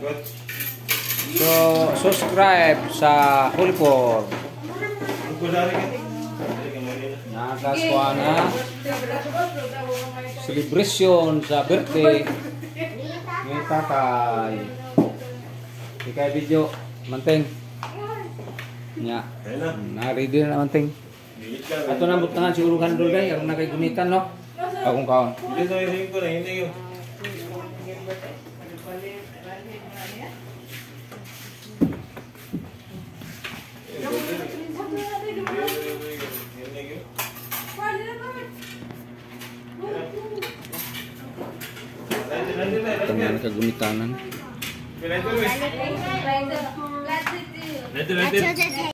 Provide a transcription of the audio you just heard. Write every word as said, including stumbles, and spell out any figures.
So, subscribe sa Holy Form. Nakaswa na celebration sa birthday ni tatay. Ikay video, manteng. Nya. Na-ready na manteng. Ato na butangan siguro handol day, aron na kay gunitan no. Akong kaon. Dito yung ko na hindi yung Tangan kagumitanan. Ito, ito.